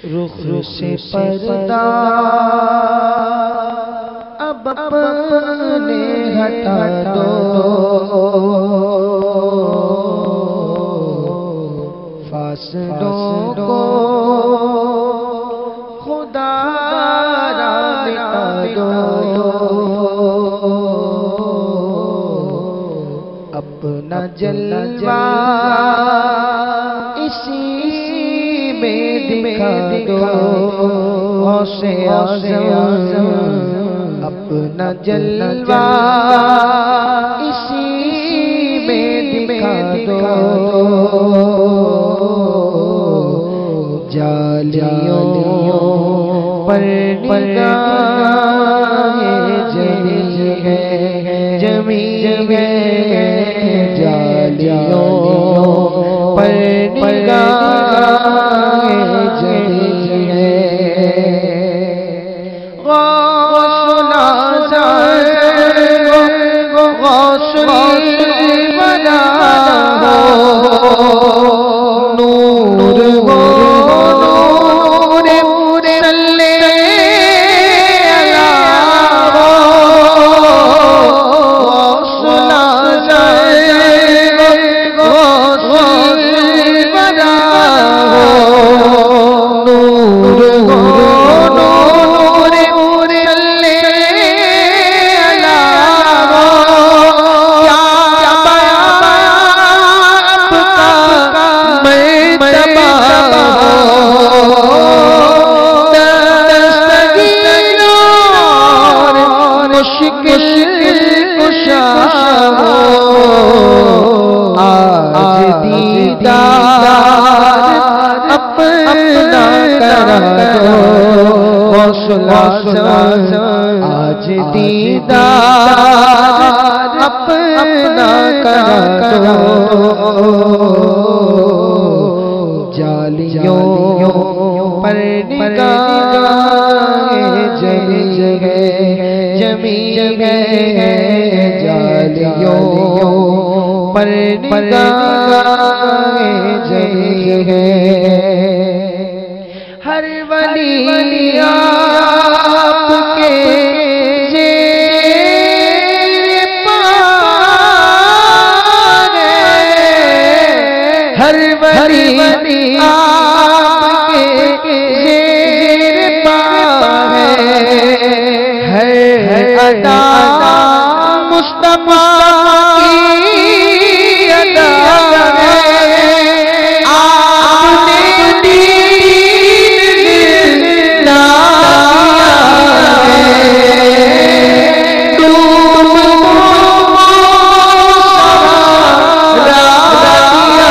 रुख से पर्दा अब अपने हटा दो, फासलों को खुदा मिटा दो, अपना जलवा इसी में दिखा दो, औसे आज़म अपना जलवा इसी में दिखा दो, जालियों पर निगाहें जमी है, जालियों पर निगाहें जमी है, गौसुल बना हो, नूर हो नूर सल्ले अला हो, गौसुल बना हो, नूर हो नूर सल्ले अला हो, क्या आपका मर्तबा मुश्किल कुशा हो, आज दीदार अपना करा दो, आज दीदार अपना करा दो, जालियों पर निगाहें जमी है, जालियों पर निगाहें जमी है, हर वली आपके ज़ेर पार है, हर वली आपके ज़ेर पार है, हर अदा मुस्तफा की अदा है, आपने दीन लाया है, तुम सहारा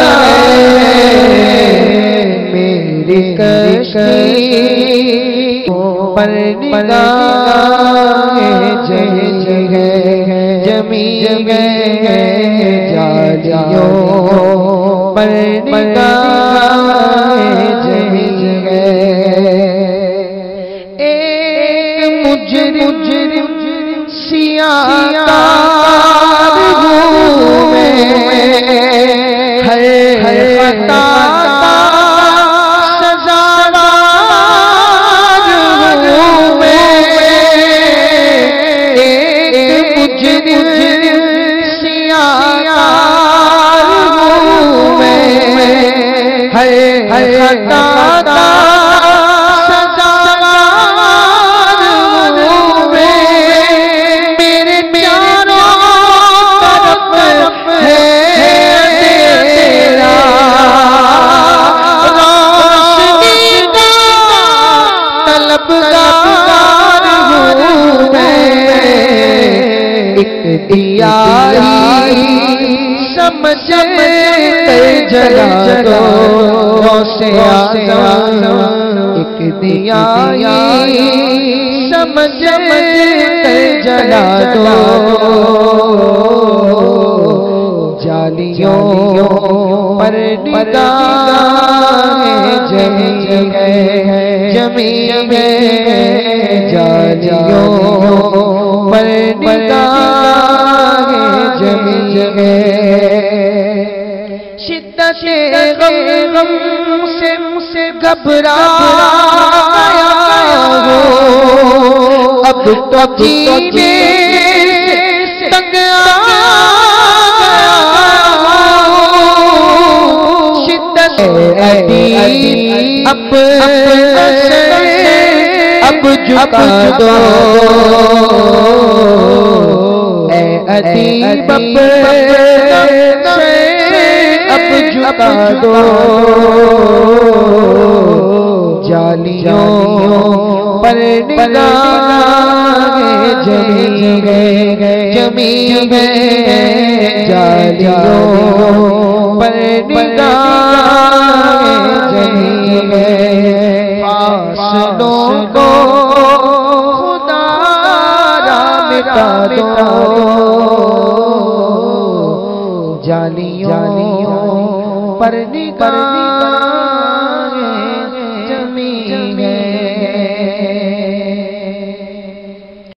है, मेरी कश्ती पर निगाहें जमी है, जालियों पर निगाहें जमी है, एक मुजरिम सियातार घूमे, हर हता हता सजावार में, मेरे प्यारों तरफ है तेरा, रोशनी का तलबगार हूँ मैं, एक दिया समझ जला दो, से एक दिया समझ जला दो, जालियों पर निगाहें जमी है, जालियों पर निगाहें जमी है, शिद्दत गम से घबराया हो, अब तो जीने से तंग शिद्दत अब झुका दो, ऐ अदीब अब झुका दो, जालियों पर निगाहें जमी गए, जालियों पर निगाहें जमी गए, फासलों को खुदा मिटा दो, जालियों पर निगाहें